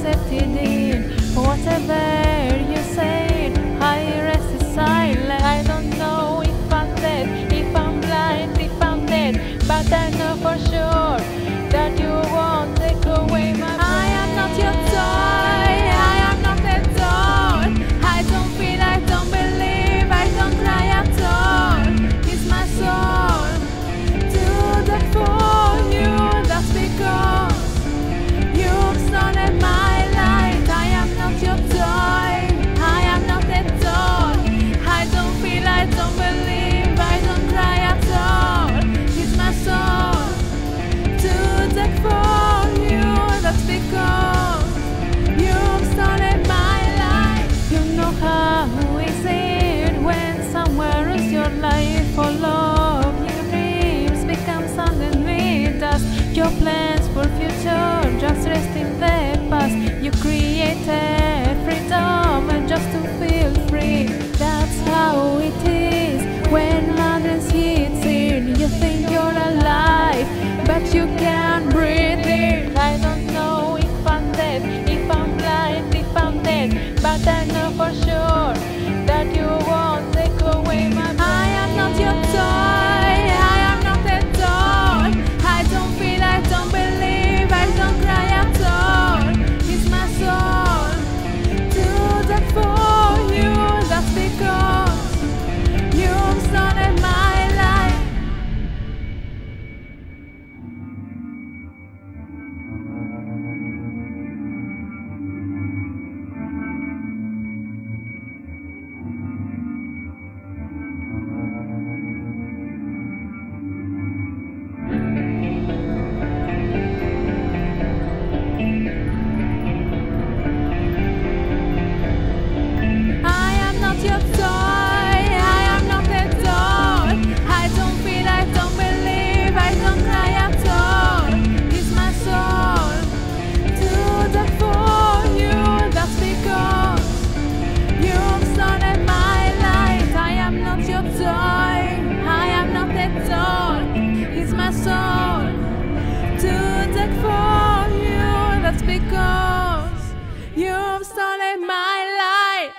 accepted in. Whatever you say, I rest silent. I don't know if I'm dead, if I'm blind, if I'm dead, but I know for sure that you won't take away my breath. I am not your toy, I am not a doll. I don't feel, I don't believe, I don't cry at all. It's my soul to the for you. That's because you've stolen my light. I am not your toy, I am not a doll. I don't feel, I don't believe, I don't cry at all. It's my soul to the for you. That's because you've stolen my life. You know how is it when somewhere is your life for love? Your dreams become suddenly dust. Your plans for future just rest in the past. You created freedom and just to feel free. That's how it is when madness hits in. You think you're alive, but you can't breathe it. I don't know if I'm dead, if I'm blind, if I'm dead, but I know for sure that you won't take away my breath. I am not your toy, I am not a doll. I don't feel, I don't believe, I don't cry at all. It's my soul to the for you. That's because you've stolen my life. I am not your toy, I am not a doll. I don't feel, I don't believe, I don't cry at all. It's my soul to the for you. That's because you've stolen my light. I am not your toy, I am not a doll. It's my soul to the for you. That's because you've stolen my life.